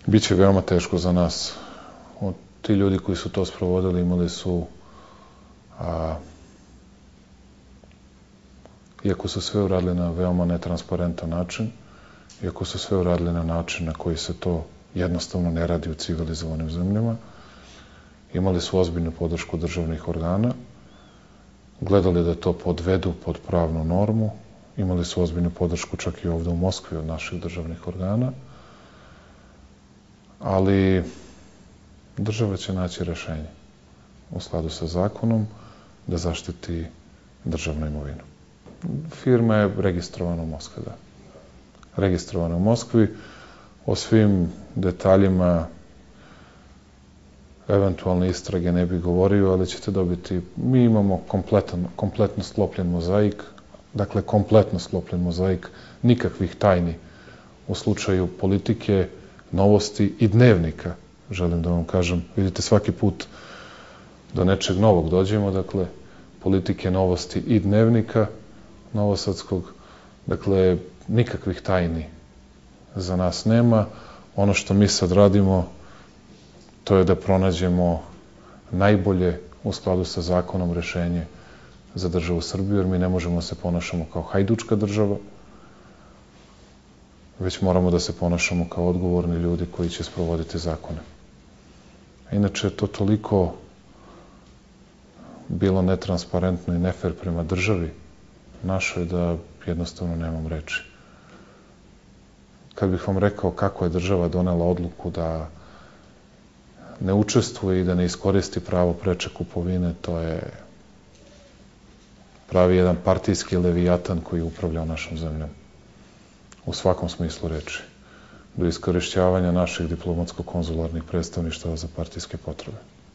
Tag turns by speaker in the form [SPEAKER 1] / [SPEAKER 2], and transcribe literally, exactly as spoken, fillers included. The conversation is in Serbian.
[SPEAKER 1] Biće veoma teško za nas. Ti ljudi koji su to sprovodili imali su, a, iako su sve uradili na veoma netransparentan način, iako su sve uradili na način na koji se to jednostavno ne radi u civilizovanim zemljama, imali su ozbiljnu podršku državnih organa, gledali da to podvedu pod pravnu normu, imali su ozbiljnu podršku čak i ovde u Moskvi od naših državnih organa, ali država će naći rešenje u skladu sa zakonom da zaštiti državnu imovinu. Firma je registrovana u Moskvi, da. Registrovana u Moskvi. O svim detaljima eventualne istrage ne bih govorio, ali ćete dobiti, mi imamo kompletan, kompletno sklopljen mozaik, dakle kompletno sklopljen mozaik, nikakvih tajni u slučaju politike, novosti i dnevnika, želim da vam kažem. Vidite, svaki put do nečeg novog dođemo, dakle, politike, novosti i dnevnika novosadskog, dakle, nikakvih tajni za nas nema. Ono što mi sad radimo, to je da pronađemo najbolje u skladu sa zakonom rešenje za državu Srbiju, jer mi ne možemo da se ponašamo kao hajdučka država, već moramo da se ponašamo kao odgovorni ljudi koji će sprovoditi zakone. Inače, to toliko bilo netransparentno i nefer prema državi našoj da jednostavno nemam reči. Kad bih vam rekao kako je država donela odluku da ne učestvuje i da ne iskoristi pravo preče kupovine, to je pravi jedan partijski levijatan koji upravlja našom zemljom. U svakom smislu reči. Do iskorišćavanja naših diplomatsko-konzularnih predstavništava za partijske potrebe.